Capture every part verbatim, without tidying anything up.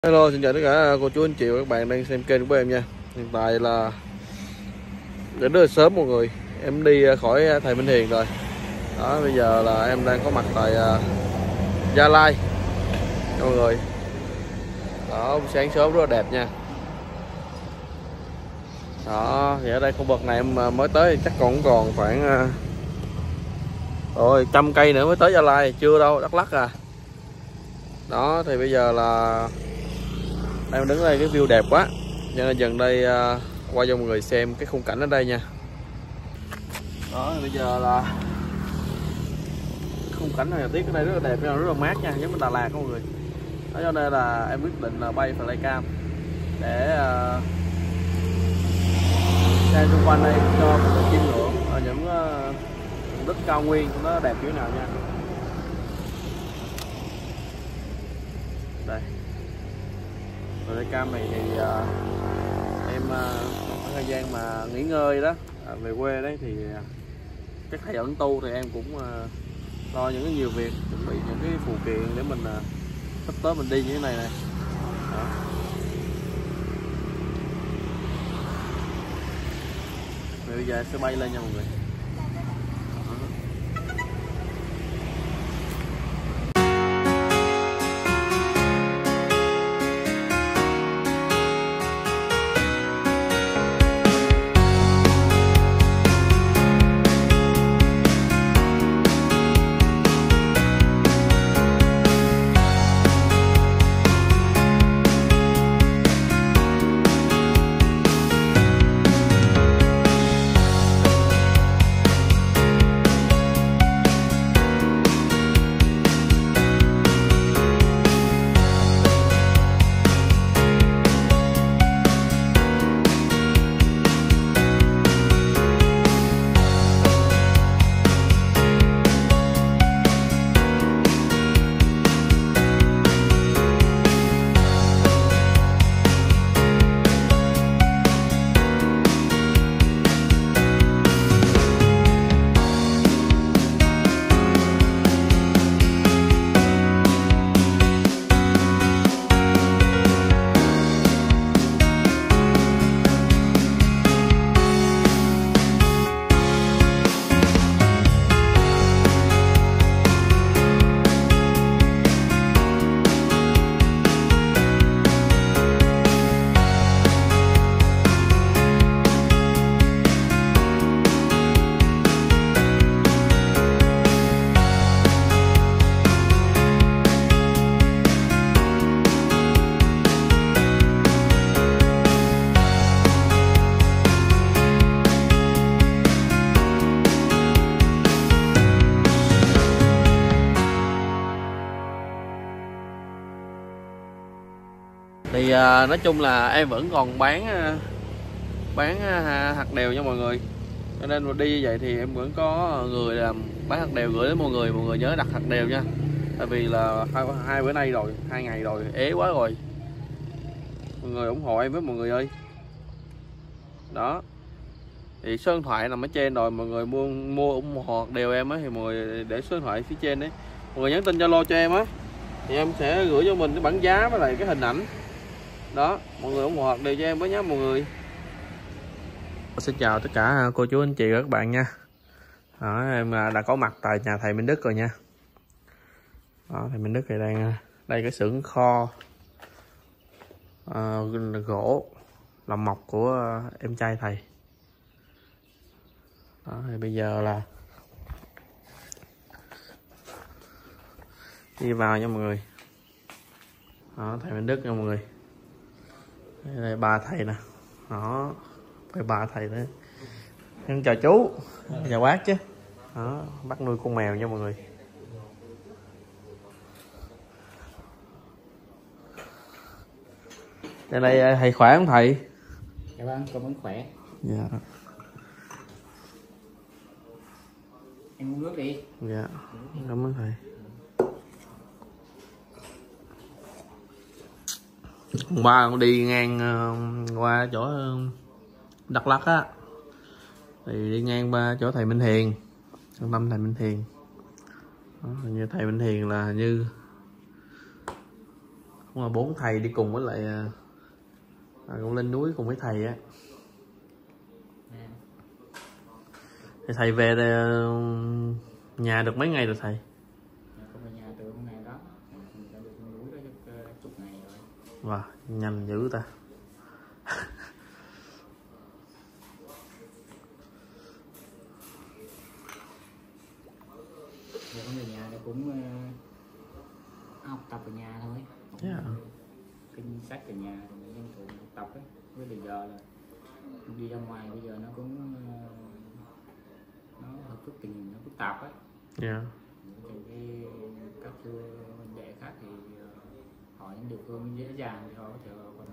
Hello, xin chào tất cả cô chú anh chị và các bạn đang xem kênh của em nha. Hiện tại là đến rất là sớm mọi người, em đi khỏi thầy Minh Hiền rồi. Đó, bây giờ là em đang có mặt tại uh, Gia Lai mọi người. Đó, sáng sớm rất là đẹp nha. Đó, thì ở đây khu vực này em mới tới chắc còn còn khoảng uh, rồi trăm cây nữa mới tới Gia Lai, chưa đâu, Đắk Lắk à. Đó, thì bây giờ là em đứng đây cái view đẹp quá, cho nên dần đây uh, qua cho mọi người xem cái khung cảnh ở đây nha. Đó, bây giờ là khung cảnh thời tiết ở đây rất là đẹp, rất là mát nha, giống như Đà Lạt mọi người. Đó, cho nên là em quyết định là bay flycam để uh, xem xung quanh đây cho các bạn chiêm ngưỡng ở những uh, đất cao nguyên nó đẹp như thế nào nha. Đây, flycam này thì uh, em uh, thời gian mà nghỉ ngơi đó, à, về quê đấy thì uh, các thầy ẩn tu thì em cũng uh, lo những cái nhiều việc, chuẩn bị những cái phụ kiện để mình uh, sắp tới mình đi như thế này này. Đó. Rồi bây giờ em sẽ bay lên nha mọi người. Thì uh, nói chung là em vẫn còn bán uh, bán uh, hạt điều cho mọi người, cho nên mà đi như vậy thì em vẫn có người làm bán hạt điều gửi đến mọi người. Mọi người nhớ đặt hạt điều nha, tại vì là hai, hai bữa nay rồi, hai ngày rồi, ế quá rồi. Mọi người ủng hộ em với mọi người ơi. Đó, thì số điện thoại nằm ở trên rồi, mọi người mua mua ủng hộ hạt điều em á thì mọi người để số điện thoại phía trên đấy, mọi người nhắn tin Zalo cho em á thì em sẽ gửi cho mình cái bản giá với lại cái hình ảnh. Đó, mọi người ủng hộ đều cho em với nhé mọi người. Xin chào tất cả cô chú anh chị và các bạn nha. Đó, em đã có mặt tại nhà thầy Minh Đức rồi nha. Đó, thầy Minh Đức thì đang đây cái xưởng kho uh, gỗ làm mộc của uh, em trai thầy. Đó, thì bây giờ là đi vào nha mọi người. Đó, thầy Minh Đức nha mọi người. Đây là ba thầy nè. Đó, phải ba thầy nữa. Em chào chú, chào bác chứ. Đó, bác nuôi con mèo nha mọi người. Đây đây thầy khỏe không thầy? Dạ vâng, con vẫn khỏe. Dạ. Em uống nước đi. Dạ, cảm ơn thầy. Hôm qua con đi ngang uh, qua chỗ uh, Đắk Lắk á, thì đi ngang qua chỗ thầy Minh Hiền, trung tâm thầy Minh Hiền. Đó, như thầy Minh Hiền là như Cũng là bốn thầy đi cùng với lại à, cũng lên núi cùng với thầy á. Nè, Thì thầy về đây, nhà được mấy ngày rồi thầy? không về nhà từ hôm ngày đó, mình đã được lên núi đó được uh, chục ngày rồi. Wow, nhanh dữ ta. Giờ không về nhà thì cũng uh, học tập ở nhà thôi. Yeah. Kinh sách ở nhà thì mình tranh thủ học tập ấy. Với bây giờ là đi ra ngoài bây giờ nó cũng uh, nó hơi phức tình hình nó phức tạp ấy. Yeah. Thì cái các vấn đề khác thì uh, hỏi những địa phương dễ dàng thì họ có thể còn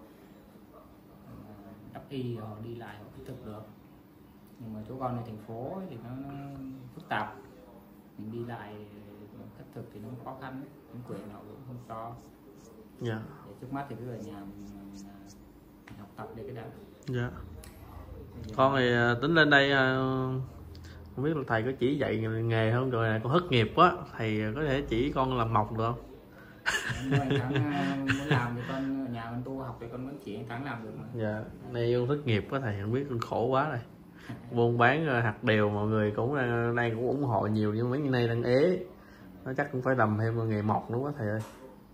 uh, đắp y họ đi lại họ kỹ thực được. Nhưng mà chỗ con ở thành phố ấy, thì nó, nó phức tạp, mình đi lại khất thực thì nó khó khăn, chính quyền họ cũng không cho. Dạ. Để trước mắt thì cứ ở nhà mình, mình, mình học tập để cái đã. Dạ. Con thì tính lên đây không biết là thầy có chỉ dạy nghề không, rồi này con thất nghiệp quá, thầy có thể chỉ con làm mộc được không? Nhưng mà anh Thắng muốn làm thì con ở nhà con tu học thì con vẫn chỉ anh Thắng làm được mà. Dạ. Nay con thất nghiệp quá thầy, không biết con khổ quá rồi. Buôn bán hạt điều mọi người cũng đây cũng ủng hộ nhiều, nhưng mấy ngày nay đang ế, nó chắc cũng phải làm thêm nghề mộc nữa quá thầy ơi.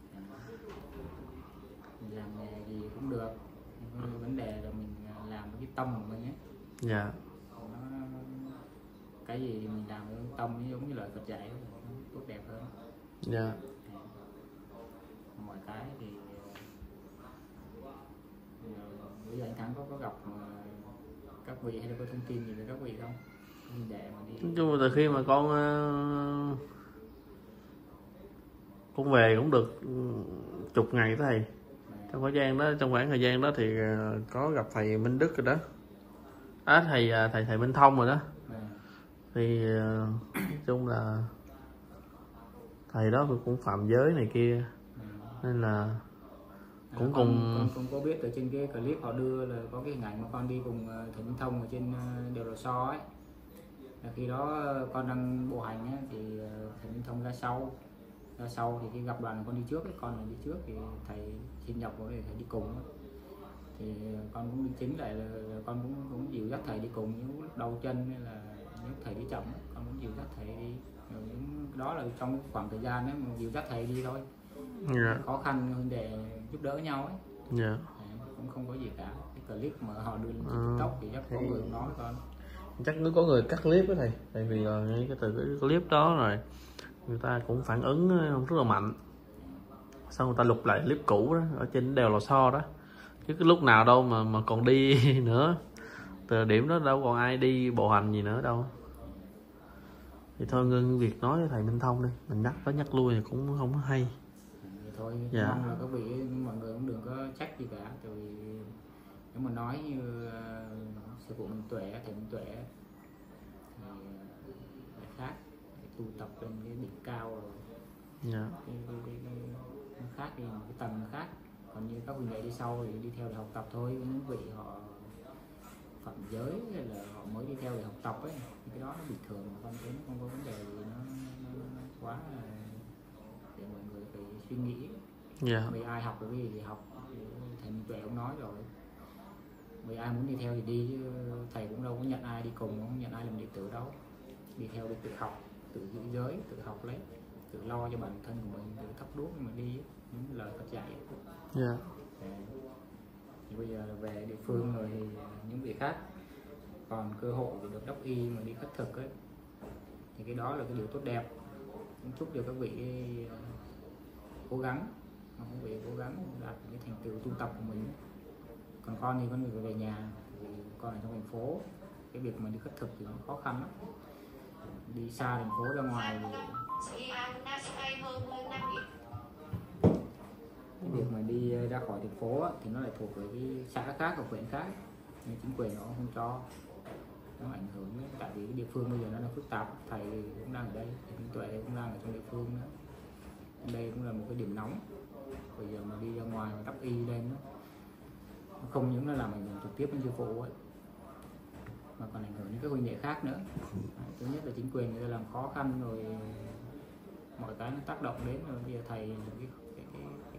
Làm nghề gì cũng được, vấn đề là mình làm với cái tâm của mình ấy. Dạ. Nó, cái gì mình làm với tâm giống như lời Phật dạy nó tốt đẹp hơn. Dạ. Mọi cái thì bây giờ anh Thắng có có gặp các vị hay là có thông tin gì về các vị không? Để mà đi. Nói chung là từ khi mà con con về cũng được chục ngày đó thầy. Trong thời gian đó, trong khoảng thời gian đó thì có gặp thầy Minh Đức rồi đó. À, thầy thầy thầy Minh Thông rồi đó. À. Thì nói chung là thầy đó cũng phạm giới này kia. À. Nên là cũng à, con, cùng con, con có biết ở trên cái clip họ đưa là có cái hình ảnh mà con đi cùng thầy Minh Thông ở trên đèo Lò Xo ấy. Là khi đó con đang bộ hành ấy, thì thầy Minh Thông ra sau. Ra sau thì khi gặp đoàn con đi trước ấy, con là đi trước thì thầy xin nhập vào để thầy đi cùng ấy. Thì con cũng đính chính lại là con cũng cũng dìu dắt thầy đi cùng, những lúc đau chân hay là nếu thầy đi chậm ấy, con cũng dìu dắt thầy đi. Rồi những đó là trong khoảng thời gian ấy mà dìu dắt thầy đi thôi. Yeah. Khó khăn hơn để giúp đỡ nhau ấy. Yeah. À, cũng không có gì cả. Cái clip mà họ đưa lên TikTok thì chắc có người nói con. Chắc nó có người cắt clip đó thầy, tại vì là ngay cái từ cái clip đó rồi người ta cũng phản ứng rất là mạnh, xong người ta lục lại clip cũ đó ở trên đèo Lò Xo đó, chứ cái lúc nào đâu mà mà còn đi nữa, từ điểm đó đâu còn ai đi bộ hành gì nữa đâu. Thì thôi ngưng việc nói với thầy Minh Thông đi, mình nhắc tới nhắc lui thì cũng không có hay. Thì thôi dạ. Mong là các vị mọi người cũng đừng có trách gì cả, tại vì nếu mà nói như uh, sư phụ Minh Tuệ, thầy Minh Tuệ thì uh, khác, tu tập lên cái đỉnh cao rồi. Dạ. Cái, cái, cái, cái, nó khác đi một cái tầng khác. Còn như các huynh đệ đi sau thì đi theo để học tập thôi, những vị họ phạm giới hay là họ mới đi theo để học tập ấy, thì cái đó nó bình thường, mà con thấy nó không có vấn đề gì nó, nó, nó quá là để mọi người phải suy nghĩ. Dạ. Vì ai học cái gì thì học, thầy Minh Tuệ cũng nói rồi, vì ai muốn đi theo thì đi, chứ thầy cũng đâu có nhận ai đi cùng, không nhận ai làm đệ tử đâu. Đi theo để tự học, tự giữ giới, tự học lấy, tự lo cho bản thân của mình, tự thắp đuốc mà đi, những lời Phật dạy. Dạ. Thì bây giờ về địa phương rồi thì những vị khác còn cơ hội để được đốc y mà đi khất thực ấy, thì cái đó là cái điều tốt đẹp. Cũng chúc cho các vị cố gắng, các vị cố gắng đạt cái thành tựu tu tập của mình. Còn con thì con người về nhà, vì con ở trong thành phố, cái việc mà đi khất thực thì nó khó khăn lắm, đi xa thành phố ra ngoài thì... cái việc mà đi ra khỏi thành phố á, thì nó lại thuộc về cái xã khác hoặc huyện khác, nhưng chính quyền nó không cho, nó ảnh hưởng đến, tại vì cái địa phương bây giờ nó là phức tạp. Thầy cũng đang ở đây, thầy Minh Tuệ cũng đang ở trong địa phương nữa. Đây cũng là một cái điểm nóng. Bây giờ mà đi ra ngoài mà đắp y lên đó, nó không những là làm ảnh hưởng trực tiếp đến sư phụ ấy, mà còn ảnh hưởng đến các huynh đệ khác nữa. Thứ nhất là chính quyền người ta làm khó khăn rồi, mọi cái nó tác động đến, rồi bây giờ thầy cái, cái, cái, cái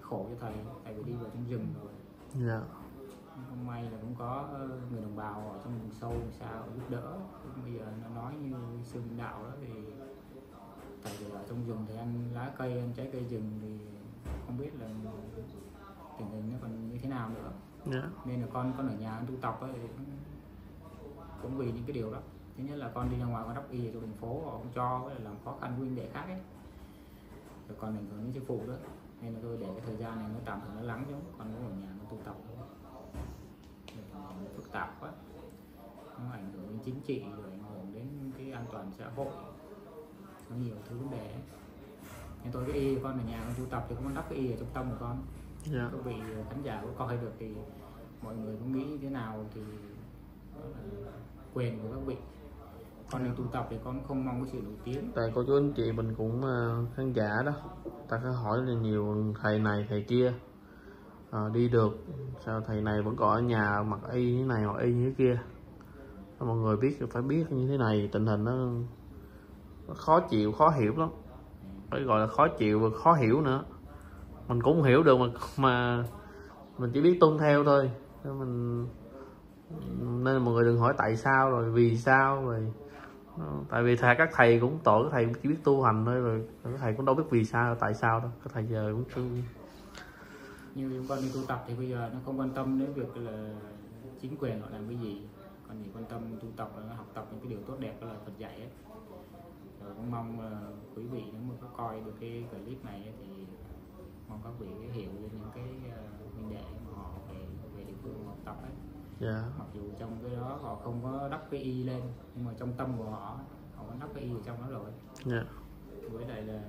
khổ cho thầy, tại vì đi vào trong rừng rồi. Dạ. Không may là cũng có người đồng bào ở trong vùng sâu vùng xa giúp đỡ. Bây giờ nó nói như sư Minh Đạo đó, thì tại vì ở trong rừng thì ăn lá cây, ăn trái cây rừng thì không biết là tình hình nó còn như thế nào nữa. Yeah. Nên là con con ở nhà tu tập ấy, thì cũng vì những cái điều đó. Thứ nhất là con đi ra ngoài con đắp y ở trong thành phố họ không cho, với là làm khó khăn huynh đệ khác ấy, rồi còn ảnh hưởng đến sư phụ đó, nên là tôi để cái thời gian này nó tạm thời nó lắng xuống, con cũng ở nhà nó tu tập thôi. Nó phức tạp quá, nó ảnh hưởng đến chính trị, rồi ảnh hưởng đến cái an toàn xã hội, có nhiều thứ vấn đề ấy. Nên tôi cái y con ở nhà con tu tập thì con đắp cái y ở trong tâm của con. Dạ. Các vị khán giả có coi được thì mọi người có nghĩ thế nào thì đó là quyền của các vị. Con này tu tập thì con không mong cái sự nổi tiếng. Tại cô chú anh chị mình cũng uh, khán giả đó, ta có hỏi là nhiều thầy này thầy kia uh, đi được, sao thầy này vẫn còn ở nhà mặc y như thế này hoặc y như thế kia. Mọi người biết phải biết như thế này, tình hình nó, nó khó chịu, khó hiểu lắm, phải gọi là khó chịu và khó hiểu nữa. Mình cũng không hiểu được mà mà mình chỉ biết tuân theo thôi. Mình nên mọi người đừng hỏi tại sao rồi vì sao rồi, tại vì thầy các thầy cũng tội, các thầy chỉ biết tu hành thôi, rồi các thầy cũng đâu biết vì sao tại sao đâu, các thầy giờ cũng chưa. Như chúng con đi tu tập thì bây giờ nó không quan tâm đến việc là chính quyền họ làm cái gì, còn chỉ quan tâm tu tập là học tập những cái điều tốt đẹp đó là Phật dạy ấy. Rồi cũng mong là quý vị nếu mà có coi được cái clip này ấy, thì mong các vị hiểu được những cái huynh đệ mà họ về về địa phương học tập ấy. Yeah. Mặc dù trong cái đó họ không có đắp cái y lên, nhưng mà trong tâm của họ họ có đắp cái y ở trong đó rồi. Yeah. Với lại là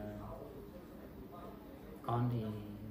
con thì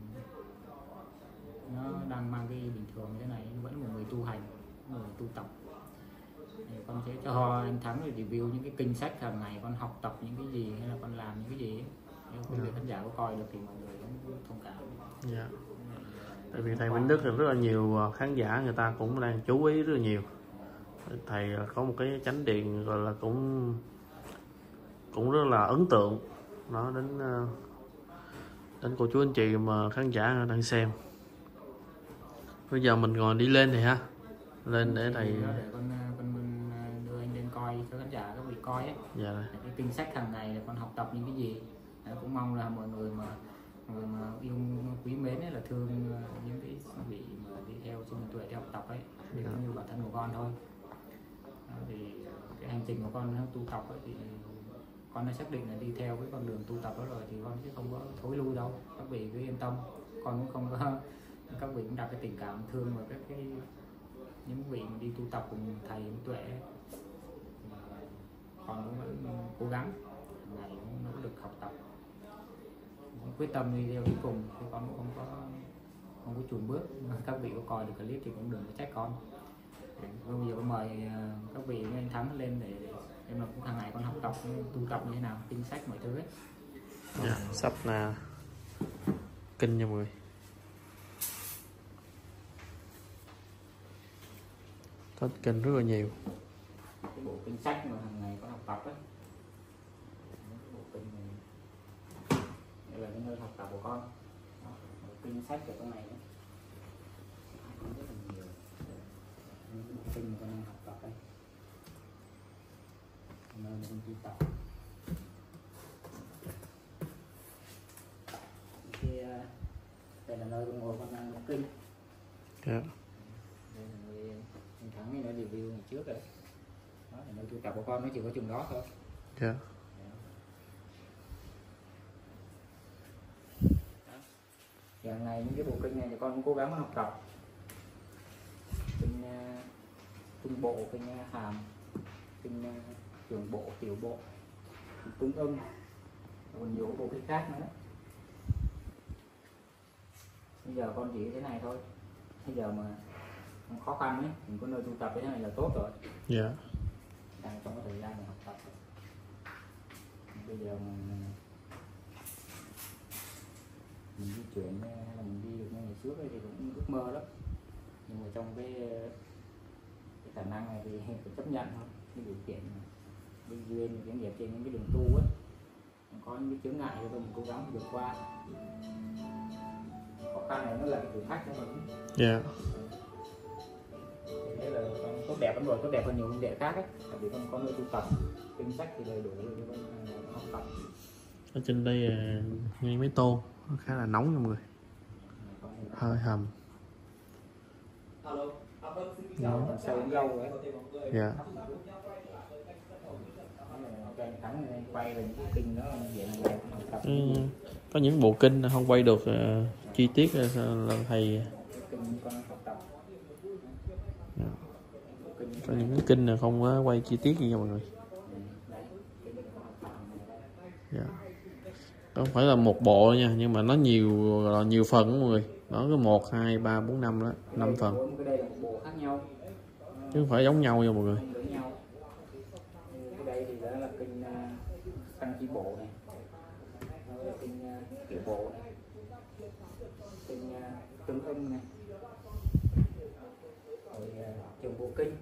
nó đang mang cái y bình thường như thế này, vẫn là một người tu hành, một người tu tập. Thì con sẽ cho anh Thắng để review những cái kinh sách hàng ngày con học tập những cái gì, hay là con làm những cái gì. Nếu quý vị khán giả có coi được thì mọi người cũng thông cảm. Yeah. Tại vì thầy Minh Đức thì rất là nhiều khán giả người ta cũng đang chú ý rất là nhiều. Thầy có một cái chánh điện gọi là cũng cũng rất là ấn tượng, nó đến đến cô chú anh chị mà khán giả đang xem. Bây giờ mình còn đi lên thì ha, lên để thầy để con con đưa anh lên coi cho khán giả các vị coi ấy. Dạ. Cái kinh sách hàng ngày là con học tập những cái gì. Đấy, cũng mong là mọi người mà người mà yêu quý mến ấy là thương những cái vị mà đi theo trên tuệ để học tập ấy, thì cũng như bản thân của con thôi. Đó, thì cái hành trình của con tu tập ấy, thì con đã xác định là đi theo cái con đường tu tập đó rồi, thì con sẽ không có thối lui đâu, các vị cứ yên tâm. Con cũng không có, các vị cũng đặt cái tình cảm thương vào các cái những vị mà đi tu tập cùng thầy tuệ ấy. Con cũng vẫn cố gắng hàng ngày cũng nỗ lực học tập, cũng quyết tâm đi theo đến cùng, thì con cũng không có không có chùn bước. Các vị có coi được clip thì cũng đừng có trách con. Bây giờ con mời các vị với anh Thắng lên để em là cũng hàng ngày con học tập tu tập như thế nào, kinh sách mọi thứ ấy. Yeah, sắp là kinh nha mọi người. Thích kinh rất là nhiều. Cái bộ kinh sách mà hàng ngày con học tập ấy, cái bộ kinh này đây là cái nơi học tập của con. Đó, kinh sách của con này ấy. Rất là nhiều những bộ kinh mà con đang học tập đây, nơi mà con tu tập. Thì đây là nơi con ngồi con đang đọc kinh. Yeah. Đây là nơi anh Thắng này nó review ngày trước rồi. Đó là nơi tu tập của con, nó chỉ có chừng đó thôi. Yeah. Thì hàng ngày những cái bộ kinh này thì con cũng cố gắng học tập. Kinh uh, trung bộ, kinh uh, hàm, kinh uh, trường bộ, tiểu bộ, tương ưng, còn nhiều bộ kinh khác nữa. Bây giờ con chỉ thế này thôi. Bây giờ mà khó khăn ấy, mình có nơi tu tập thế này là tốt rồi. Dạ. Yeah. Đang trong cái thời gian mình học tập. Bây giờ mình mình di chuyển hay là mình đi được như ngày trước ấy, thì cũng ước mơ lắm, nhưng mà trong cái cái khả năng này thì phải chấp nhận thôi. Cái điều kiện bên duyên cái nghiệp trên những cái đường tu ấy, có những cái chướng ngại thì mình cố gắng vượt qua. khó khăn này nó là cái thử thách của mình. Dạ. Thế là con tốt đẹp lắm rồi, tốt đẹp hơn nhiều huynh đệ khác ấy. Tại vì con có nơi tu tập, kinh sách thì đầy đủ rồi cho con học tập. Ở trên đây à, ngay mấy tô nó khá là nóng nha mọi người, hơi hầm. Còn sâu lâu rồi. Dạ. Thắng quay về những kinh đó vậy là học tập. Ừ, có những bộ kinh không quay được uh, chi tiết là thầy. Dạ. Có những cái kinh là không có quay chi tiết gì nha mọi người. Dạ. Không phải là một bộ nha, nhưng mà nó nhiều nhiều phần đó mọi người. Nó có một, hai, ba, bốn, năm đó, năm phần. Chứ không phải giống nhau nha mọi người. Cái đây thì đó là kinh Tăng Chi Bộ này, đó là kinh Tiểu Bộ này, kinh Tương Ưng này, rồi Trường Bộ Kinh.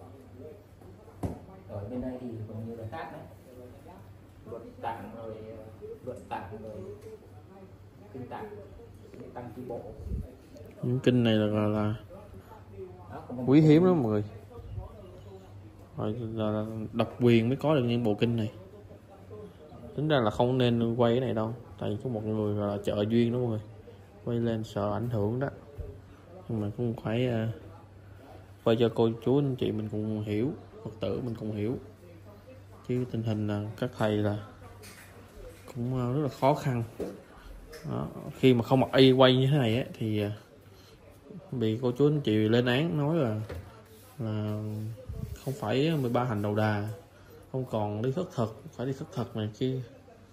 Ở bên đây thì còn nhiều cái khác đấy, Luật Tạng rồi Luật Tạng rồi Kinh Tạng, Tăng Chi Bộ. Những kinh này là là, là quý hiếm lắm mọi người. Rồi là, là độc quyền mới có được những bộ kinh này. Tính ra là không nên quay cái này đâu, tại vì có một người là trợ duyên đó mọi người, quay lên sợ ảnh hưởng đó. Nhưng mà cũng phải uh, quay cho cô chú anh chị mình cùng hiểu, Phật tử mình cùng hiểu, chứ tình hình là các thầy là cũng rất là khó khăn đó. Khi mà không mặc y quay như thế này á, thì bị cô chú anh chị lên án nói là là không phải mười ba hành đầu đà, không còn đi khất thực, phải đi khất thực này kia.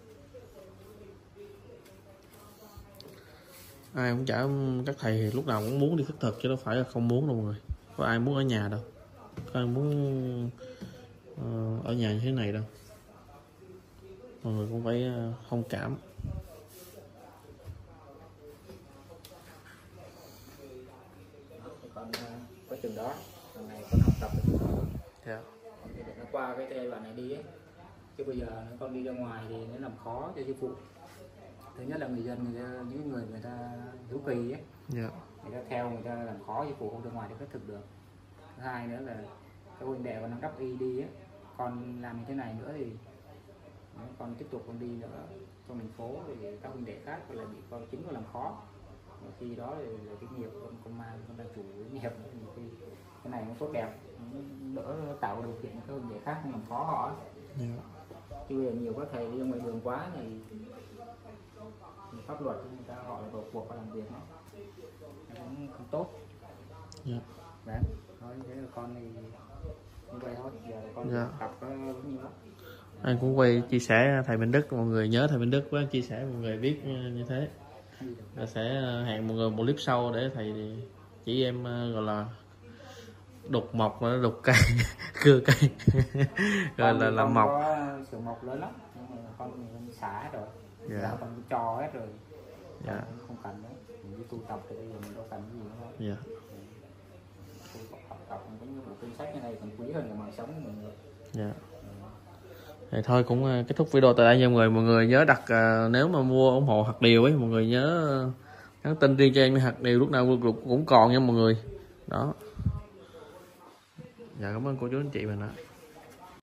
Ai cũng chả, các thầy thì lúc nào cũng muốn đi khất thực chứ đâu phải là không muốn đâu mọi người. Có ai muốn ở nhà đâu, có ai muốn uh, ở nhà như thế này đâu. Mọi người cũng phải uh, thông cảm. Con có chừng đó, lần này con học tập được. Yeah. Nó qua cái giai đoạn này đi ấy, chứ bây giờ con đi ra ngoài thì nó làm khó cho sư phụ. Thứ nhất là người dân, người ta, những người người ta hiếu kỳ ấy, Yeah. người ta theo, người ta làm khó sư phụ không ra ngoài để khất thực được. Thứ hai nữa là các huynh đệ còn đang đắp y đi ấy, con làm như thế này nữa thì con tiếp tục con đi nữa trong thành phố thì các huynh đệ khác lại bị con chính con làm khó. Và khi đó thì là cái nghiệp con con mang, con đang chủ nghiệp nữa, thì khi cái này nó tốt đẹp, đỡ tạo điều kiện cho các huynh đệ khác không làm khó họ. Yeah. Chứ bây giờ nhiều các thầy đi ngoài đường quá thì pháp luật người ta họ là vào cuộc làm việc nó cũng không tốt. Yeah. Đấy, nói thế là con thì như vậy thôi, giờ con Yeah. tập có nhiều lắm. Anh cũng quay chia sẻ thầy Minh Đức, mọi người nhớ thầy Minh Đức quá, chia sẻ mọi người biết như thế. Là sẽ hẹn mọi người một clip sau để thầy chỉ em gọi là đục mọc, đục cây, cưa cây, rồi là làm mọc. Sườn mọc lớn lắm, nhưng mà con mình xả hết rồi, yeah. Dạ, con cho hết rồi, yeah. Không cần đấy, mình đi tu tập thì bây giờ mình đâu cần cái gì nữa. Yeah. Tu tập tập cũng như một kinh sách như này còn quý hơn là mạng sống của mình. Yeah. Thì thôi cũng kết thúc video tại đây nha mọi người. Mọi người nhớ đặt uh, nếu mà mua ủng hộ hạt điều ấy, mọi người nhớ uh, nhắn tin riêng cho em, hạt điều lúc nào cũng còn nha mọi người đó. Dạ cảm ơn cô chú anh chị mình ạ.